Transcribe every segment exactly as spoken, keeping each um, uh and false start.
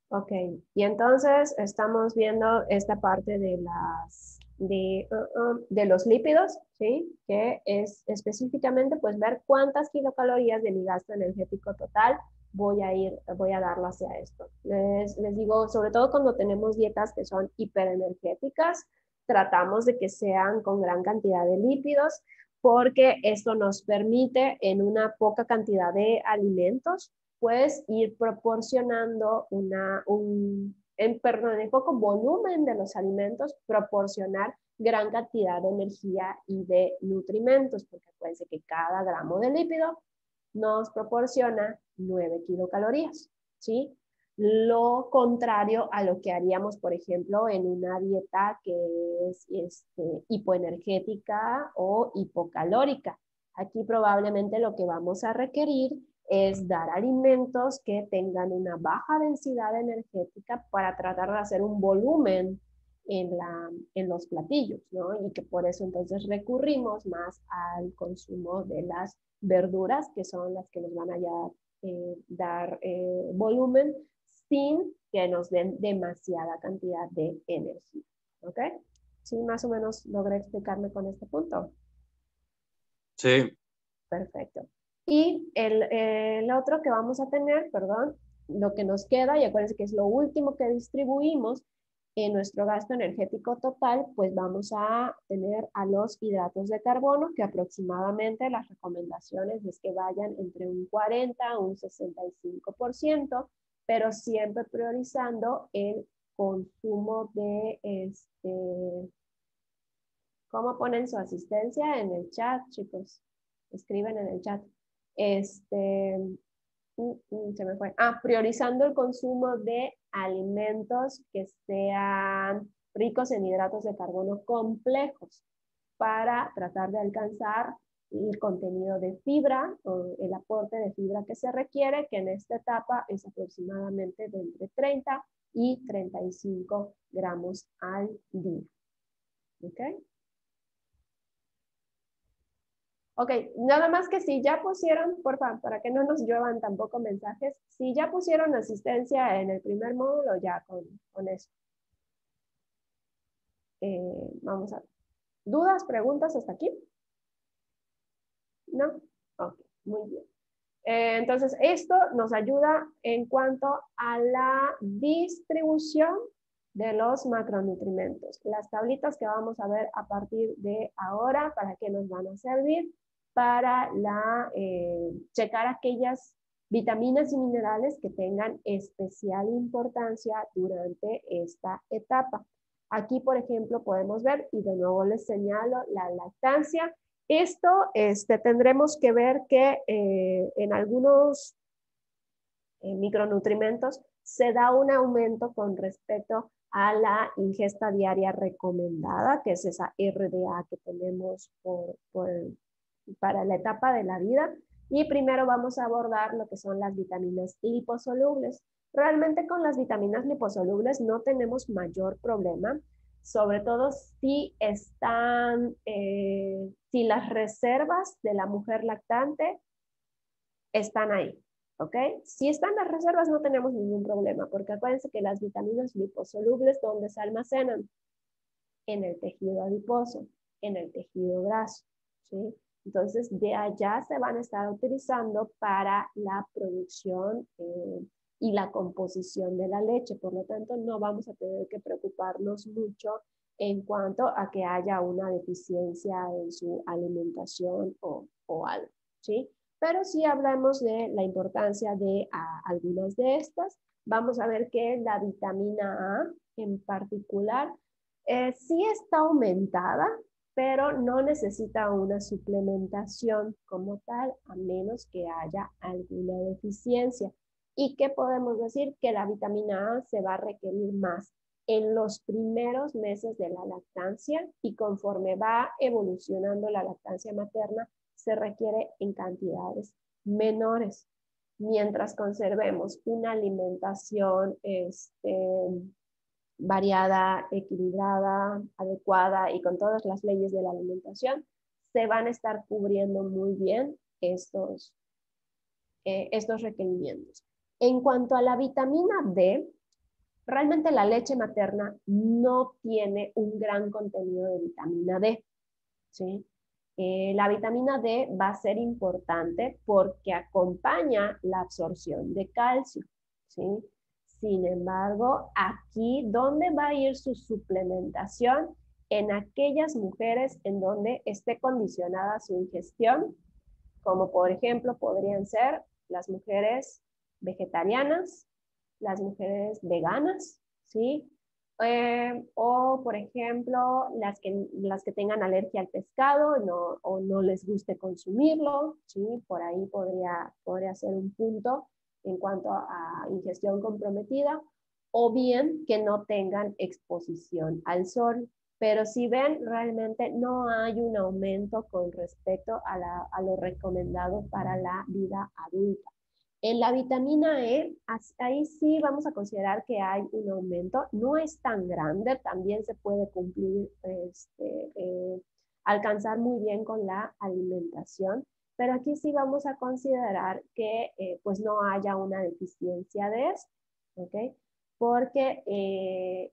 Ok, y entonces estamos viendo esta parte de las de, uh, uh, de los lípidos, ¿sí? Que es específicamente pues ver cuántas kilocalorías de mi gasto energético total voy a ir, voy a darlo hacia esto. Les, les digo, sobre todo cuando tenemos dietas que son hiperenergéticas, tratamos de que sean con gran cantidad de lípidos, porque esto nos permite en una poca cantidad de alimentos pues ir proporcionando una, un, en, perdón, en poco volumen de los alimentos, proporcionar gran cantidad de energía y de nutrimentos, porque acuérdense que cada gramo de lípido nos proporciona nueve kilocalorías, ¿sí? Lo contrario a lo que haríamos, por ejemplo, en una dieta que es este, hipoenergética o hipocalórica. Aquí probablemente lo que vamos a requerir es dar alimentos que tengan una baja densidad energética para tratar de hacer un volumen en, la, en los platillos, ¿no? Y que por eso entonces recurrimos más al consumo de las verduras, que son las que nos van a ya, eh, dar eh, volumen sin que nos den demasiada cantidad de energía. ¿Ok? Sí, más o menos logré explicarme con este punto. Sí, Perfecto. Y el, el otro que vamos a tener, perdón, lo que nos queda, y acuérdense que es lo último que distribuimos en nuestro gasto energético total, pues vamos a tener a los hidratos de carbono, que aproximadamente las recomendaciones es que vayan entre un cuarenta a un sesenta y cinco por ciento, pero siempre priorizando el consumo de este, ¿cómo ponen su asistencia en el chat, chicos? Escriben en el chat. Este, mm, mm, se me fue. Ah, priorizando el consumo de alimentos que sean ricos en hidratos de carbono complejos para tratar de alcanzar el contenido de fibra o el aporte de fibra que se requiere, que en esta etapa es aproximadamente de entre treinta y treinta y cinco gramos al día. ¿Ok? Ok, nada más que si ya pusieron, por favor, para que no nos lluevan tampoco mensajes, si ya pusieron asistencia en el primer módulo, ya con, con eso. Eh, vamos a ver. ¿Dudas, preguntas hasta aquí? ¿No? Ok, muy bien. Eh, entonces, esto nos ayuda en cuanto a la distribución de los macronutrientes. Las tablitas que vamos a ver a partir de ahora, ¿para qué nos van a servir? Para la, eh, checar aquellas vitaminas y minerales que tengan especial importancia durante esta etapa. Aquí, por ejemplo, podemos ver, y de nuevo les señalo, la lactancia. Esto este, tendremos que ver que eh, en algunos eh, micronutrientes se da un aumento con respecto a la ingesta diaria recomendada, que es esa R D A que tenemos por, por, para la etapa de la vida. Y primero vamos a abordar lo que son las vitaminas liposolubles. Realmente con las vitaminas liposolubles no tenemos mayor problema, sobre todo si están, eh, si las reservas de la mujer lactante están ahí, ¿ok? Si están las reservas no tenemos ningún problema, porque acuérdense que las vitaminas liposolubles, ¿dónde se almacenan? En el tejido adiposo, en el tejido graso, ¿sí? Entonces, de allá se van a estar utilizando para la producción eh, y la composición de la leche. Por lo tanto, no vamos a tener que preocuparnos mucho en cuanto a que haya una deficiencia en su alimentación o, o algo, ¿sí? Pero si hablamos de la importancia de a, algunas de estas, vamos a ver que la vitamina A en particular eh, sí está aumentada, pero no necesita una suplementación como tal, a menos que haya alguna deficiencia. ¿Y qué podemos decir? Que la vitamina A se va a requerir más en los primeros meses de la lactancia y conforme va evolucionando la lactancia materna, se requiere en cantidades menores. Mientras conservemos una alimentación este, variada, equilibrada, adecuada y con todas las leyes de la alimentación, se van a estar cubriendo muy bien estos, eh, estos requerimientos. En cuanto a la vitamina D, realmente la leche materna no tiene un gran contenido de vitamina D, ¿sí? Eh, la vitamina D va a ser importante porque acompaña la absorción de calcio, ¿sí? Sin embargo, aquí, ¿dónde va a ir su suplementación? En aquellas mujeres en donde esté condicionada su ingestión, como por ejemplo podrían ser las mujeres vegetarianas, las mujeres veganas, ¿sí? Eh, o, por ejemplo, las que, las que tengan alergia al pescado no, o no les guste consumirlo, ¿sí? Por ahí podría, podría ser un punto en cuanto a ingestión comprometida, o bien que no tengan exposición al sol. Pero si ven, realmente no hay un aumento con respecto a, la, a lo recomendado para la vida adulta. En la vitamina E, ahí sí vamos a considerar que hay un aumento, no es tan grande, también se puede cumplir, este, eh, alcanzar muy bien con la alimentación, pero aquí sí vamos a considerar que eh, pues no haya una deficiencia de esto, ¿ok? Porque eh,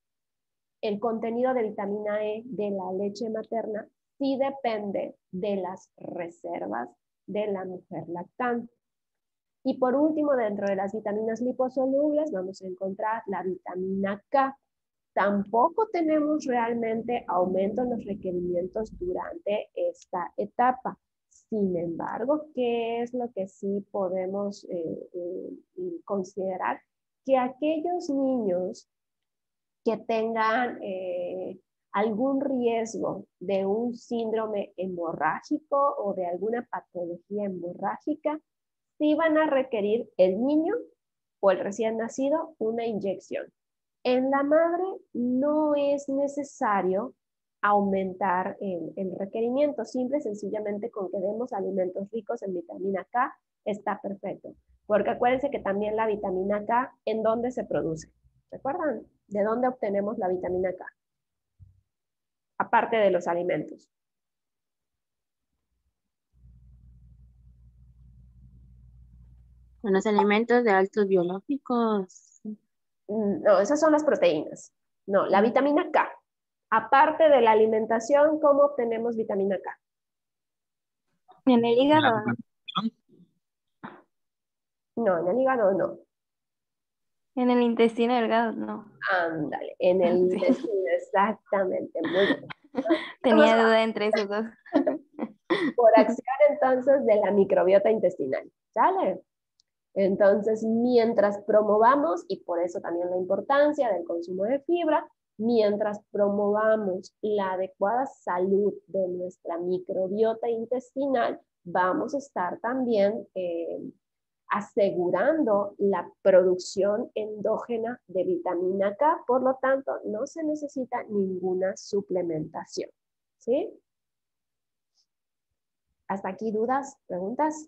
el contenido de vitamina E de la leche materna sí depende de las reservas de la mujer lactante. Y por último, dentro de las vitaminas liposolubles vamos a encontrar la vitamina K. Tampoco tenemos realmente aumento en los requerimientos durante esta etapa. Sin embargo, ¿qué es lo que sí podemos eh, eh, considerar? Que aquellos niños que tengan eh, algún riesgo de un síndrome hemorrágico o de alguna patología hemorrágica, sí van a requerir el niño o el recién nacido una inyección. En la madre no es necesario aumentar el, el requerimiento, simple y sencillamente con que demos alimentos ricos en vitamina K está perfecto. Porque acuérdense que también la vitamina K, ¿en dónde se produce? ¿Recuerdan? ¿De dónde obtenemos la vitamina K? Aparte de los alimentos. Con los alimentos de altos biológicos. No, esas son las proteínas. No, la vitamina K. Aparte de la alimentación, ¿cómo obtenemos vitamina K? En el hígado. No, en el hígado no. En el intestino delgado, no. Ándale, en el Sí. intestino, exactamente. Muy bien. Tenía duda entre esos dos. Por acción entonces de la microbiota intestinal. ¿Sale? Entonces, mientras promovamos, y por eso también la importancia del consumo de fibra, mientras promovamos la adecuada salud de nuestra microbiota intestinal, vamos a estar también eh, asegurando la producción endógena de vitamina K, por lo tanto, no se necesita ninguna suplementación. ¿Sí? ¿Hasta aquí dudas, preguntas?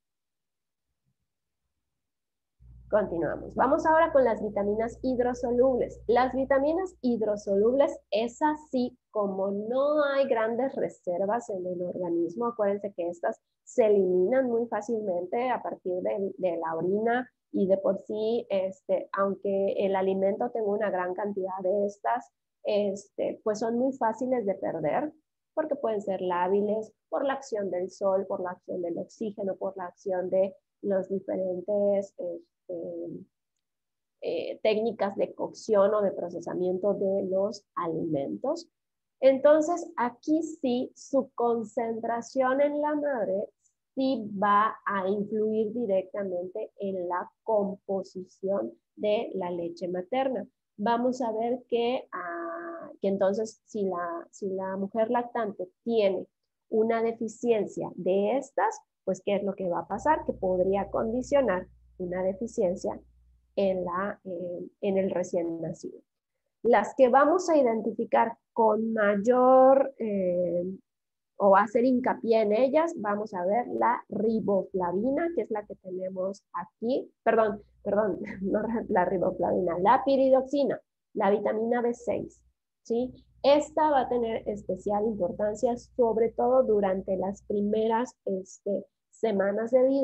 Continuamos. Vamos ahora con las vitaminas hidrosolubles. Las vitaminas hidrosolubles, es así como no hay grandes reservas en el organismo. Acuérdense que estas se eliminan muy fácilmente a partir de, de la orina y de por sí, este, aunque el alimento tenga una gran cantidad de estas, este, pues son muy fáciles de perder porque pueden ser lábiles por la acción del sol, por la acción del oxígeno, por la acción de los diferentes eh, eh, técnicas de cocción o de procesamiento de los alimentos. Entonces, aquí sí, su concentración en la madre sí va a influir directamente en la composición de la leche materna. Vamos a ver que, uh, que entonces si la, si la mujer lactante tiene una deficiencia de estas, pues ¿qué es lo que va a pasar? Que podría condicionar una deficiencia en, la, eh, en el recién nacido. Las que vamos a identificar con mayor eh, o hacer hincapié en ellas, vamos a ver la riboflavina, que es la que tenemos aquí, perdón, perdón, no la riboflavina, la piridoxina, la vitamina B seis, ¿sí? Esta va a tener especial importancia, sobre todo durante las primeras este, semanas de vida,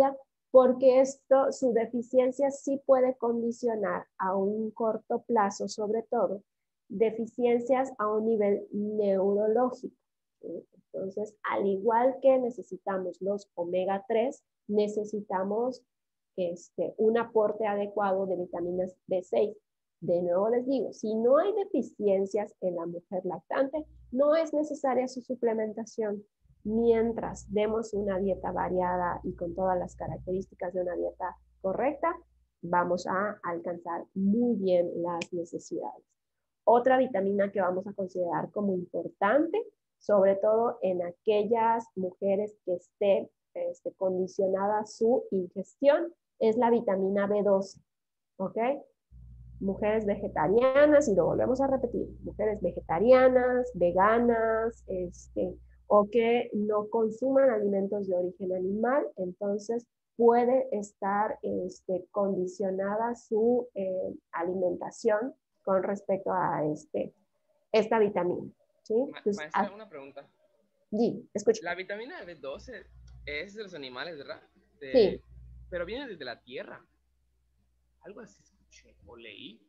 porque esto, su deficiencia sí puede condicionar a un corto plazo, sobre todo, deficiencias a un nivel neurológico. ¿Sí? Entonces, al igual que necesitamos los omega tres, necesitamos este, un aporte adecuado de vitaminas B seis. De nuevo les digo, si no hay deficiencias en la mujer lactante, no es necesaria su suplementación. Mientras demos una dieta variada y con todas las características de una dieta correcta, vamos a alcanzar muy bien las necesidades. Otra vitamina que vamos a considerar como importante, sobre todo en aquellas mujeres que esté este, condicionada su ingestión, es la vitamina B doce, ¿ok? Mujeres vegetarianas, y lo volvemos a repetir, mujeres vegetarianas, veganas, este, o que no consuman alimentos de origen animal, entonces puede estar este, condicionada su eh, alimentación con respecto a este, esta vitamina. ¿Sí? Ma Entonces, maestra, ah, una pregunta. sí, escucha. La vitamina B doce es de los animales, ¿verdad? De... Sí. Pero viene desde la tierra. Algo así escuché o leí.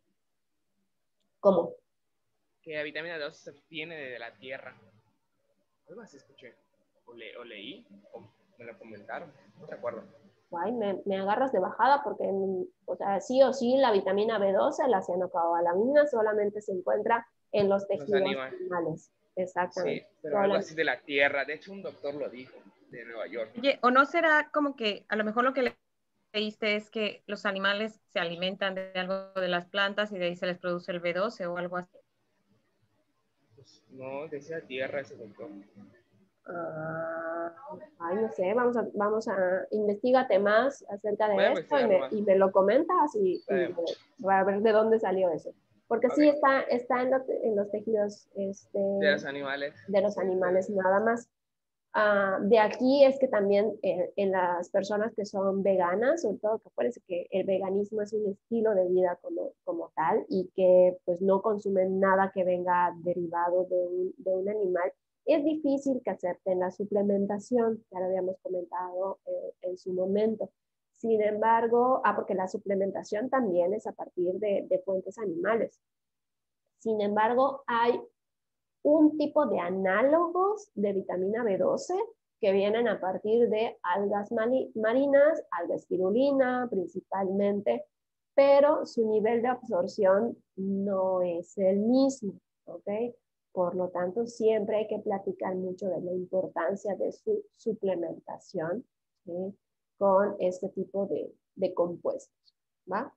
¿Cómo? Que la vitamina B doce viene de la tierra. Algo así escuché. O, le o leí, o me lo comentaron. No recuerdo. Ay, me, me agarras de bajada porque, o sea, sí o sí, la vitamina B doce, la cianocobalamina, solamente se encuentra en los tejidos Los animales. animales. Exactamente. Sí, pero Solamente. algo así de la tierra. De hecho, un doctor lo dijo, de Nueva York. Oye, ¿o no será como que a lo mejor lo que le leíste es que los animales se alimentan de algo de las plantas y de ahí se les produce el B doce o algo así? Pues, no, decía tierra ese doctor. Ah, ay, no sé, vamos a, vamos a, investígate más acerca Voy a de esto y investigar me, más. y me lo comentas y, y Eh, voy a ver de dónde salió eso. Porque Ok. sí está, está en, lo, en los tejidos este, De los animales. de los Sí, animales de- nada más. Uh, de aquí es que también eh, en las personas que son veganas, sobre todo que acuérdense que el veganismo es un estilo de vida como, como tal y que pues no consumen nada que venga derivado de un, de un animal, es difícil que acepten la suplementación, ya lo habíamos comentado eh, en su momento. Sin embargo, ah, porque la suplementación también es a partir de, de fuentes animales. Sin embargo, hay un tipo de análogos de vitamina B doce que vienen a partir de algas marinas, alga espirulina principalmente, pero su nivel de absorción no es el mismo, ¿ok? Por lo tanto, siempre hay que platicar mucho de la importancia de su suplementación, ¿sí? Con este tipo de, de compuestos, ¿va?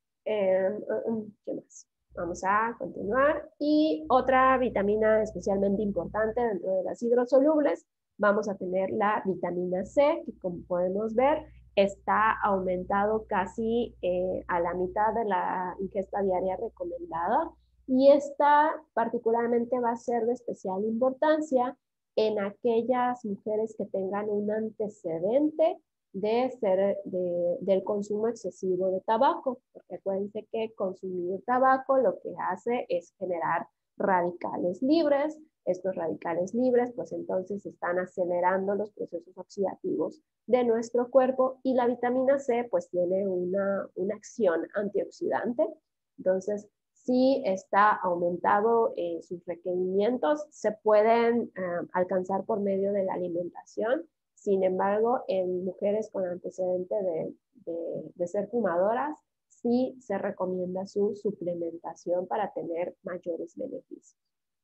Eh, ¿Qué más? Vamos a continuar. Y otra vitamina especialmente importante dentro de las hidrosolubles, vamos a tener la vitamina C, que como podemos ver, está aumentado casi eh, a la mitad de la ingesta diaria recomendada. Y esta particularmente va a ser de especial importancia en aquellas mujeres que tengan un antecedente de ser de, del consumo excesivo de tabaco, porque acuérdense que consumir tabaco lo que hace es generar radicales libres. Estos radicales libres pues entonces están acelerando los procesos oxidativos de nuestro cuerpo y la vitamina C pues tiene una, una acción antioxidante. Entonces, si está aumentado eh, sus requerimientos, se pueden eh, alcanzar por medio de la alimentación. Sin embargo, en mujeres con antecedente de, de, de ser fumadoras, sí se recomienda su suplementación para tener mayores beneficios.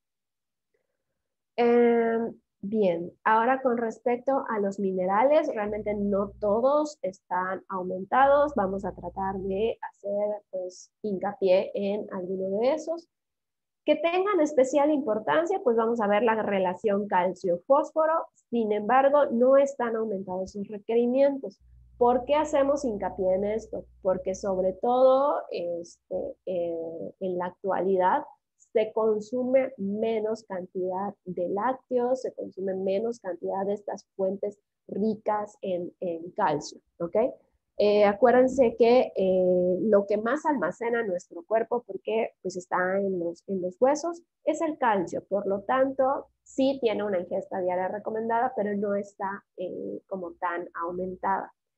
Eh, bien, ahora con respecto a los minerales, realmente no todos están aumentados. Vamos a tratar de hacer pues, hincapié en alguno de esos. Que tengan especial importancia, pues vamos a ver la relación calcio-fósforo. Sin embargo, no están aumentados sus requerimientos. ¿Por qué hacemos hincapié en esto? Porque sobre todo este, eh, en la actualidad se consume menos cantidad de lácteos, se consume menos cantidad de estas fuentes ricas en, en calcio, ¿ok? Eh, acuérdense que eh, lo que más almacena nuestro cuerpo, porque pues está en los, en los huesos, es el calcio. Por lo tanto, sí tiene una ingesta diaria recomendada, pero no está eh, como tan aumentada.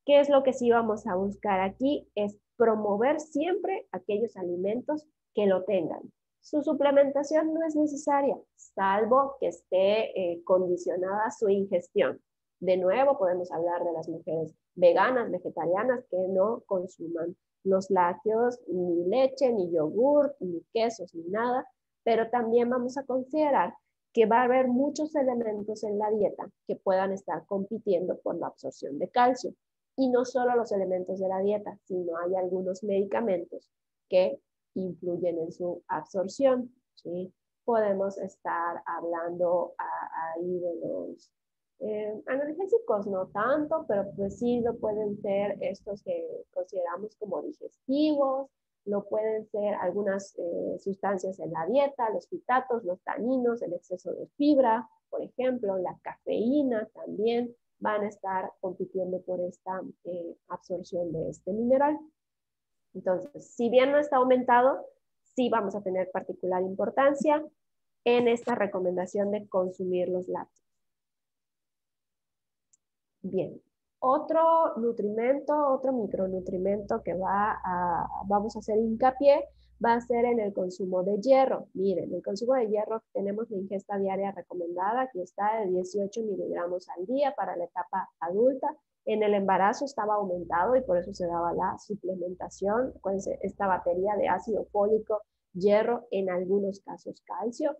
¿Qué es lo que sí vamos a buscar aquí? Es promover siempre aquellos alimentos que lo tengan. Su suplementación no es necesaria, salvo que esté eh, condicionada su ingestión. De nuevo, podemos hablar de las mujeres veganas, vegetarianas, que no consuman los lácteos, ni leche, ni yogur, ni quesos, ni nada, pero también vamos a considerar que va a haber muchos elementos en la dieta que puedan estar compitiendo por la absorción de calcio. Y no solo los elementos de la dieta, sino hay algunos medicamentos que influyen en su absorción, ¿sí? Podemos estar hablando a, ahí de los eh, analgésicos, no tanto, pero pues sí lo pueden ser estos que consideramos como digestivos, lo pueden ser algunas eh, sustancias en la dieta, los fitatos, los taninos, el exceso de fibra, por ejemplo, la cafeína también van a estar compitiendo por esta eh, absorción de este mineral. Entonces, si bien no está aumentado, sí vamos a tener particular importancia en esta recomendación de consumir los lácteos. Bien, otro nutrimento, otro micronutrimento que va a, vamos a hacer hincapié va a ser en el consumo de hierro. Miren, el consumo de hierro tenemos la ingesta diaria recomendada, aquí está de dieciocho miligramos al día para la etapa adulta. En el embarazo estaba aumentado y por eso se daba la suplementación. Acuérdense, esta batería de ácido fólico, hierro, en algunos casos calcio.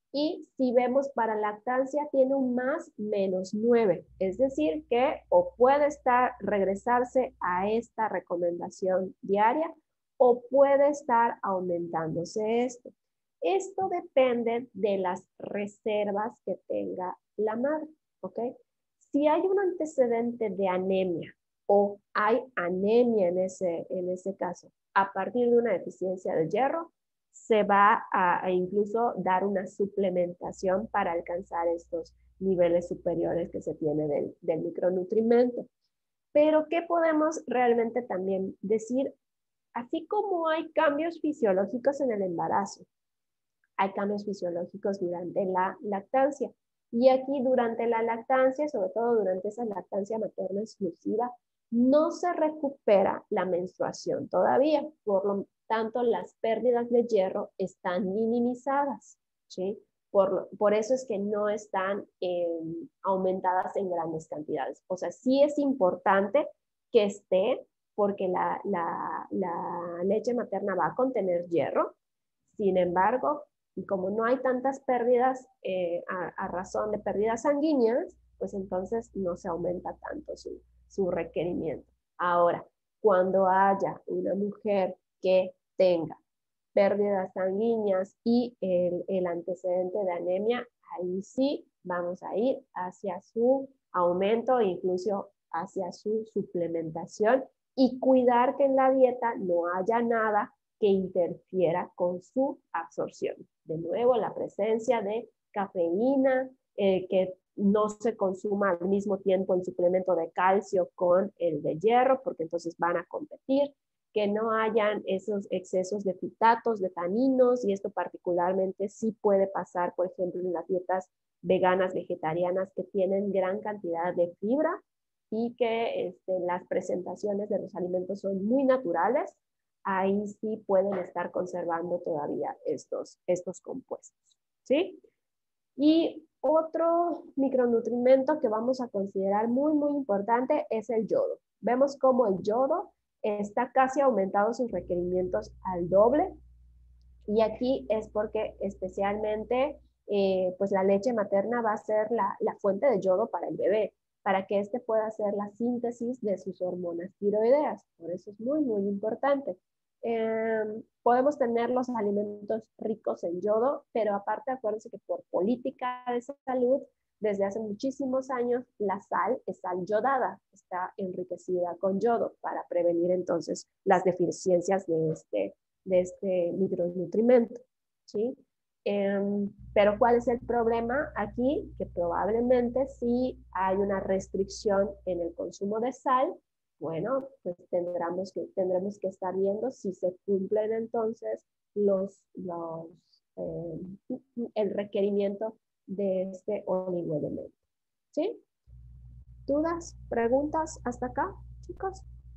Y si vemos para lactancia tiene un más menos nueve, es decir que o puede estar, regresarse a esta recomendación diaria o puede estar aumentándose esto. Esto depende de las reservas que tenga la madre, ¿ok? Si hay un antecedente de anemia o hay anemia en ese, en ese caso, a partir de una deficiencia de hierro, se va a, a incluso dar una suplementación para alcanzar estos niveles superiores que se tiene del, del micronutrimento. Pero, ¿qué podemos realmente también decir? Así como hay cambios fisiológicos en el embarazo, hay cambios fisiológicos durante la lactancia. Y aquí durante la lactancia, sobre todo durante esa lactancia materna exclusiva, no se recupera la menstruación todavía. Por lo tanto, las pérdidas de hierro están minimizadas, ¿sí? Por, por eso es que no están eh, aumentadas en grandes cantidades. O sea, sí es importante que esté, porque la, la, la leche materna va a contener hierro. Sin embargo, y como no hay tantas pérdidas eh, a, a razón de pérdidas sanguíneas, pues entonces no se aumenta tanto su, su requerimiento. Ahora, cuando haya una mujer que tenga pérdidas sanguíneas y el, el antecedente de anemia, ahí sí vamos a ir hacia su aumento e incluso hacia su suplementación y cuidar que en la dieta no haya nada que interfiera con su absorción. De nuevo, la presencia de cafeína, eh, que no se consuma al mismo tiempo el suplemento de calcio con el de hierro, porque entonces van a competir, que no hayan esos excesos de fitatos, de taninos, y esto particularmente sí puede pasar, por ejemplo, en las dietas veganas, vegetarianas, que tienen gran cantidad de fibra y que este, las presentaciones de los alimentos son muy naturales. Ahí sí pueden estar conservando todavía estos, estos compuestos, ¿sí? Y otro micronutrimento que vamos a considerar muy, muy importante es el yodo. Vemos cómo el yodo está casi aumentado sus requerimientos al doble. Y aquí es porque especialmente eh, pues la leche materna va a ser la, la fuente de yodo para el bebé, para que éste pueda hacer la síntesis de sus hormonas tiroideas. Por eso es muy, muy importante. Eh, podemos tener los alimentos ricos en yodo, pero aparte acuérdense que por política de salud, desde hace muchísimos años, la sal es sal yodada, está enriquecida con yodo para prevenir entonces las deficiencias de este, de este micronutrimento, ¿sí? Eh, pero ¿cuál es el problema aquí? Que probablemente si hay una restricción en el consumo de sal, bueno, pues tendremos que, tendremos que estar viendo si se cumplen entonces los, los, eh, el requerimiento de este oligoelemento, ¿sí? ¿Dudas? ¿Preguntas hasta acá? ¿Sí? chicos?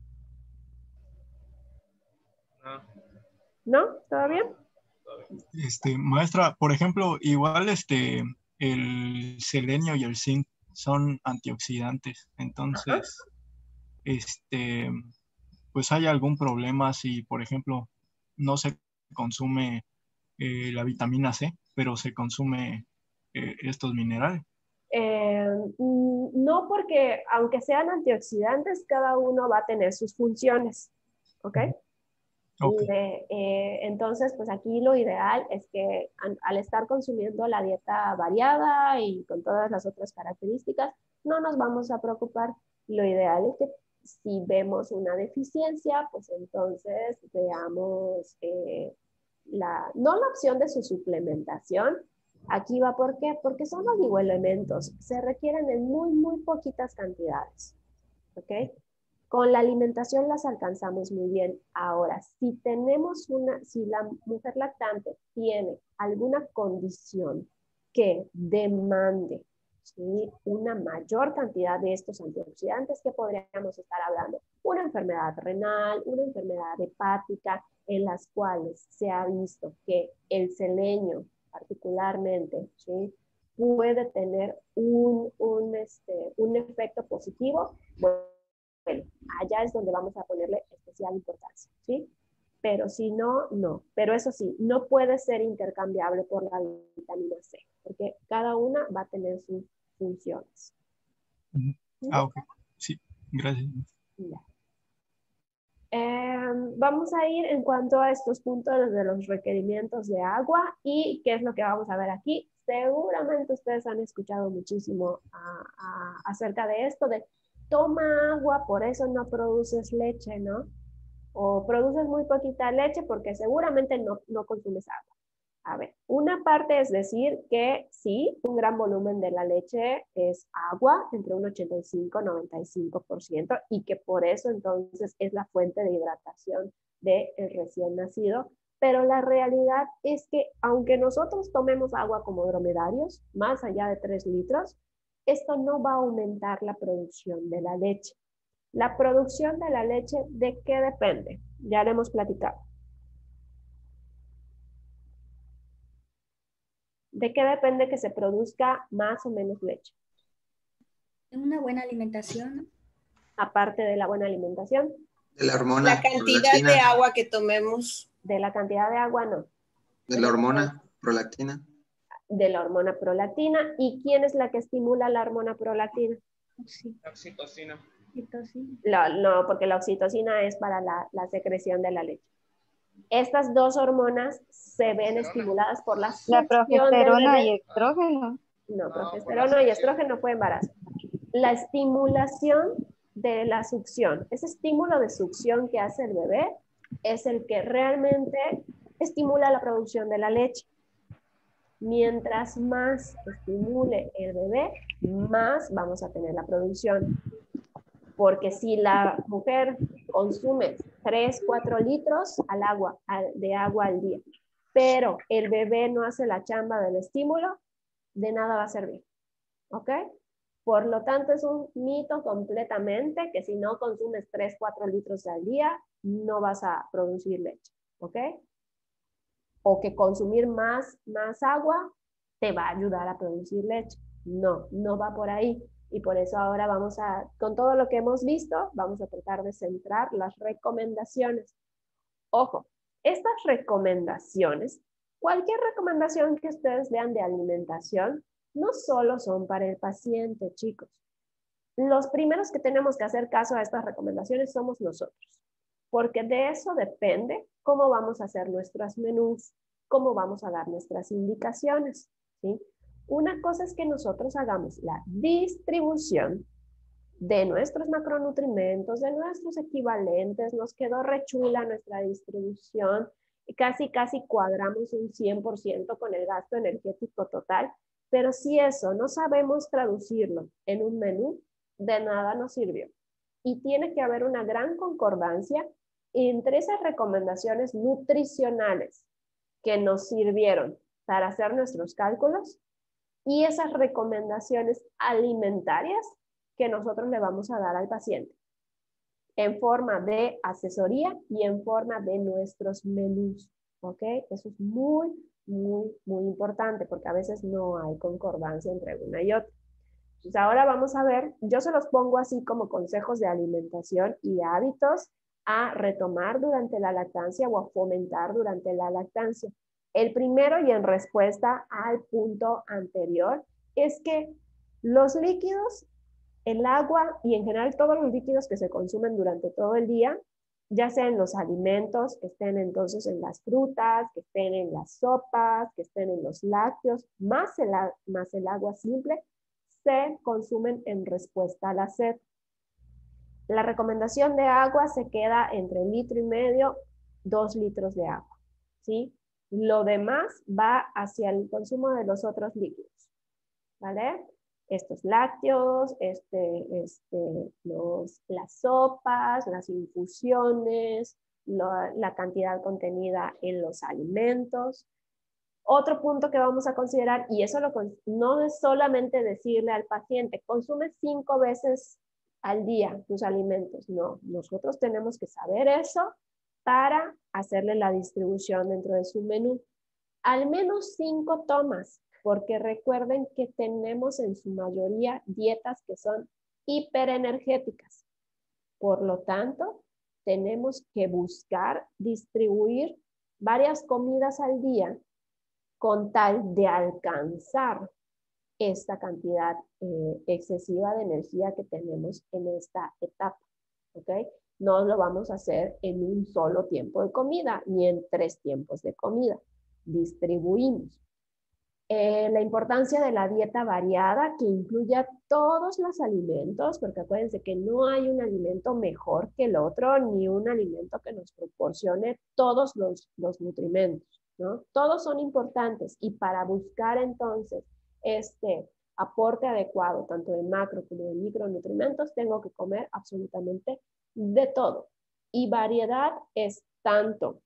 No, ¿No? ¿Todo bien? Este, maestra, por ejemplo, igual este, el selenio y el zinc son antioxidantes, entonces, este, pues hay algún problema si, por ejemplo, no se consume eh, la vitamina C, pero se consume eh, estos minerales. Eh, mm, no, porque aunque sean antioxidantes, cada uno va a tener sus funciones, ¿ok? Ok. Y, eh, eh, entonces, pues aquí lo ideal es que an- al estar consumiendo la dieta variada y con todas las otras características, no nos vamos a preocupar. Lo ideal es que si vemos una deficiencia, pues entonces veamos eh, la, no la opción de su suplementación. Aquí va, ¿por qué? Porque son oligoelementos, se requieren en muy, muy poquitas cantidades, ¿ok? Con la alimentación las alcanzamos muy bien. Ahora, si tenemos una, si la mujer lactante tiene alguna condición que demande, ¿sí?, una mayor cantidad de estos antioxidantes, que podríamos estar hablando, una enfermedad renal, una enfermedad hepática, en las cuales se ha visto que el selenio particularmente, ¿sí?, puede tener un, un, este, un efecto positivo. Bueno, bueno, allá es donde vamos a ponerle especial importancia, ¿sí? Pero si no, no. Pero eso sí, no puede ser intercambiable por la vitamina C, porque cada una va a tener sus funciones. Ujú. ¿Sí? Ah, ok. Sí, gracias. Ya. Eh, vamos a ir en cuanto a estos puntos de los requerimientos de agua y qué es lo que vamos a ver aquí. Seguramente ustedes han escuchado muchísimo a, a, acerca de esto, de toma agua, por eso no produces leche, ¿no? O produces muy poquita leche porque seguramente no, no consumes agua. A ver, una parte es decir que sí, un gran volumen de la leche es agua, entre un ochenta y cinco y noventa y cinco por ciento, y que por eso entonces es la fuente de hidratación del recién nacido. Pero la realidad es que aunque nosotros tomemos agua como dromedarios, más allá de tres litros, esto no va a aumentar la producción de la leche. La producción de la leche, ¿de qué depende? Ya lo hemos platicado. ¿De qué depende que se produzca más o menos leche? Una buena alimentación. Aparte de la buena alimentación. De la hormona. La cantidad prolactina. de agua que tomemos. De la cantidad de agua, no. De la hormona prolactina. De la hormona prolactina. ¿Y quién es la que estimula la hormona prolactina? Sí. oxitocina. No, no, porque la oxitocina es para la, la secreción de la leche. Estas dos hormonas se ven estimuladas por la La succión progesterona del y bebé. estrógeno. No, No, progesterona por la y estrógeno fue embarazo. La estimulación de la succión, ese estímulo de succión que hace el bebé es el que realmente estimula la producción de la leche. Mientras más estimule el bebé, más vamos a tener la producción. Porque si la mujer consume tres, cuatro litros al agua, al, de agua al día, pero el bebé no hace la chamba del estímulo, de nada va a servir. ¿Ok? Por lo tanto, es un mito completamente que si no consumes tres, cuatro litros al día, no vas a producir leche. ¿Ok? O que consumir más, más agua te va a ayudar a producir leche. No, no va por ahí. Y por eso ahora vamos a, con todo lo que hemos visto, vamos a tratar de centrar las recomendaciones. Ojo, estas recomendaciones, cualquier recomendación que ustedes vean de alimentación, no solo son para el paciente, chicos. Los primeros que tenemos que hacer caso a estas recomendaciones somos nosotros, porque de eso depende cómo vamos a hacer nuestros menús, cómo vamos a dar nuestras indicaciones, ¿sí? Una cosa es que nosotros hagamos la distribución de nuestros macronutrientes, de nuestros equivalentes, nos quedó rechula nuestra distribución, y casi, casi cuadramos un cien por ciento con el gasto energético total, pero si eso no sabemos traducirlo en un menú, de nada nos sirvió. Y tiene que haber una gran concordancia entre esas recomendaciones nutricionales que nos sirvieron para hacer nuestros cálculos y esas recomendaciones alimentarias que nosotros le vamos a dar al paciente. en forma de asesoría y en forma de nuestros menús, ¿ok? Eso es muy, muy, muy importante porque a veces no hay concordancia entre una y otra. Entonces ahora vamos a ver, yo se los pongo así como consejos de alimentación y hábitos a retomar durante la lactancia o a fomentar durante la lactancia. El primero, y en respuesta al punto anterior, es que los líquidos, el agua y en general todos los líquidos que se consumen durante todo el día, ya sea en los alimentos, que estén entonces en las frutas, que estén en las sopas, que estén en los lácteos, más el, más el agua simple, se consumen en respuesta a la sed. La recomendación de agua se queda entre litro y medio, dos litros de agua, ¿sí? Lo demás va hacia el consumo de los otros líquidos, ¿vale? Estos lácteos, este, este, los, las sopas, las infusiones, lo, la cantidad contenida en los alimentos. Otro punto que vamos a considerar, y eso lo, no es solamente decirle al paciente, consume cinco veces al día tus alimentos. No, nosotros tenemos que saber eso para hacerle la distribución dentro de su menú. Al menos cinco tomas, porque recuerden que tenemos en su mayoría dietas que son hiperenergéticas. Por lo tanto, tenemos que buscar distribuir varias comidas al día con tal de alcanzar esta cantidad eh, excesiva de energía que tenemos en esta etapa, ¿ok? No lo vamos a hacer en un solo tiempo de comida, ni en tres tiempos de comida. Distribuimos. Eh, la importancia de la dieta variada, que incluya todos los alimentos, porque acuérdense que no hay un alimento mejor que el otro, ni un alimento que nos proporcione todos los, los nutrimentos, ¿no? Todos son importantes y para buscar entonces este aporte adecuado, tanto de macro como de micronutrimentos, tengo que comer absolutamente de todo. Y variedad es tanto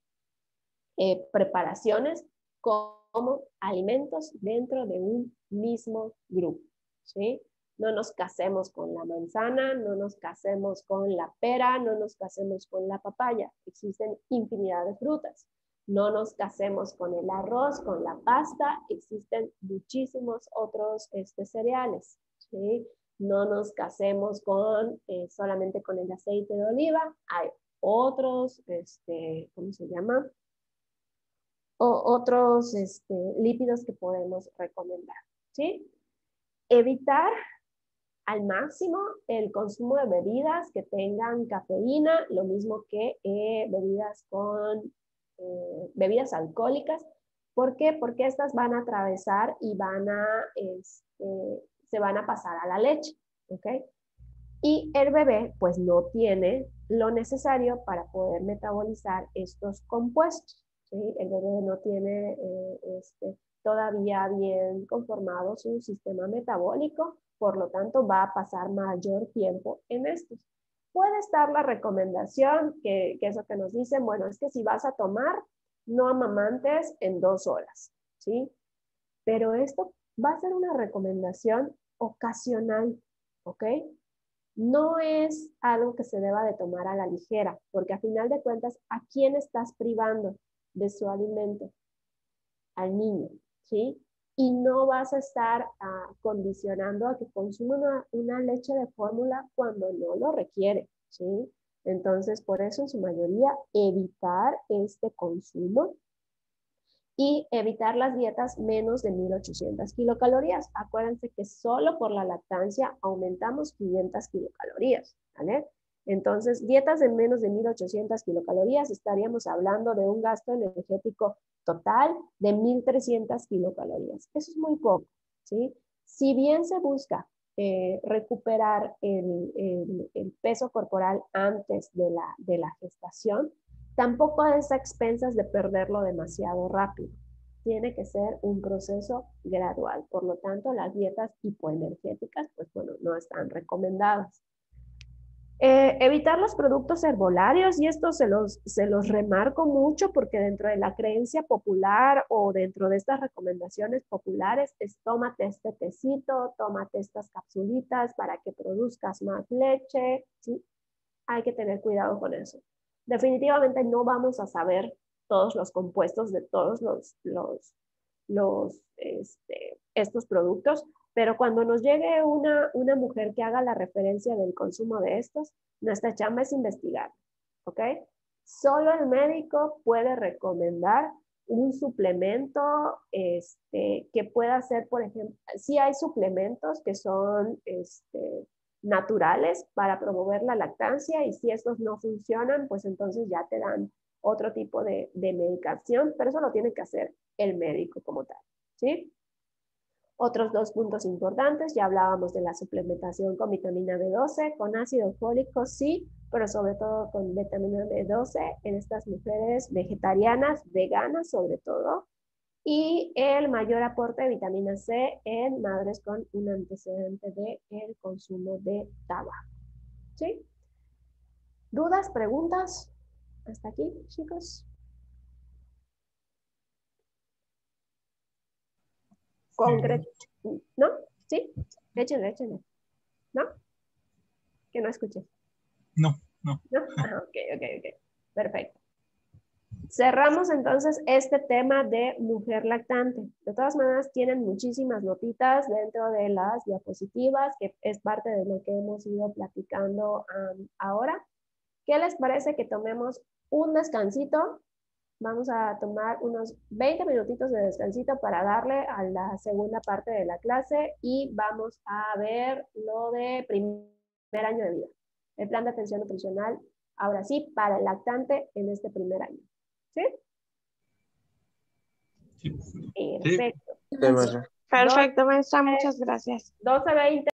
eh, preparaciones como alimentos dentro de un mismo grupo, ¿sí? No nos casemos con la manzana, no nos casemos con la pera, no nos casemos con la papaya. Existen infinidad de frutas. No nos casemos con el arroz, con la pasta. Existen muchísimos otros este, cereales, ¿sí? No nos casemos con, eh, solamente con el aceite de oliva. Hay otros, este, ¿cómo se llama? O otros este, lípidos que podemos recomendar, ¿sí? Evitar al máximo el consumo de bebidas que tengan cafeína, lo mismo que eh, bebidas con eh, bebidas alcohólicas. ¿Por qué? Porque estas van a atravesar y van a, este, se van a pasar a la leche, ¿ok? Y el bebé pues no tiene lo necesario para poder metabolizar estos compuestos, ¿sí? El bebé no tiene eh, este, todavía bien conformado su sistema metabólico, por lo tanto va a pasar mayor tiempo en estos. Puede estar la recomendación, que, que eso que nos dicen, bueno, es que si vas a tomar, no amamantes en dos horas, ¿sí? Pero esto va a ser una recomendación ocasional, ¿ok? No es algo que se deba de tomar a la ligera, porque a final de cuentas, ¿a quién estás privando de su alimento? Al niño, ¿sí? Y no vas a estar uh, condicionando a que consuma una, una leche de fórmula cuando no lo requiere, ¿sí? Entonces, por eso en su mayoría, evitar este consumo y evitar las dietas menos de mil ochocientas kilocalorías. Acuérdense que solo por la lactancia aumentamos quinientas kilocalorías, ¿vale? Entonces, dietas de menos de mil ochocientas kilocalorías, estaríamos hablando de un gasto energético total de mil trescientas kilocalorías. Eso es muy poco, ¿sí? Si bien se busca eh, recuperar el, el, el peso corporal antes de la, de la gestación, tampoco es a expensas de perderlo demasiado rápido. Tiene que ser un proceso gradual. Por lo tanto, las dietas hipoenergéticas, pues bueno, no están recomendadas. Eh, evitar los productos herbolarios, y esto se los, se los remarco mucho porque dentro de la creencia popular o dentro de estas recomendaciones populares es tómate este tecito, tómate estas capsulitas para que produzcas más leche, ¿sí? hay que tener cuidado con eso. Definitivamente no vamos a saber todos los compuestos de todos los, los, los este, estos productos, pero cuando nos llegue una, una mujer que haga la referencia del consumo de estos, nuestra chamba es investigar, ¿ok? Solo el médico puede recomendar un suplemento este, que pueda ser, por ejemplo, sí hay suplementos que son este, naturales para promover la lactancia y si estos no funcionan, pues entonces ya te dan otro tipo de, de medicación, pero eso lo tiene que hacer el médico como tal, ¿sí? Otros dos puntos importantes, ya hablábamos de la suplementación con vitamina B doce, con ácido fólico sí, pero sobre todo con vitamina B doce en estas mujeres vegetarianas, veganas sobre todo, y el mayor aporte de vitamina C en madres con un antecedente de el consumo de tabaco, ¿sí? ¿Dudas, preguntas? Hasta aquí, chicos. Concreto. ¿No? ¿Sí? Échenle, échenle. ¿No? Que no escuché. No, no. ¿No? Ah, ok, ok, ok. Perfecto. Cerramos entonces este tema de mujer lactante. De todas maneras, tienen muchísimas notitas dentro de las diapositivas, que es parte de lo que hemos ido platicando um, ahora. ¿Qué les parece que tomemos un descansito? Vamos a tomar unos veinte minutitos de descansito para darle a la segunda parte de la clase y vamos a ver lo de primer año de vida. El plan de atención nutricional, ahora sí, para el lactante en este primer año. ¿Sí? Sí. Perfecto. Perfecto, maestra, muchas gracias. doce veinte.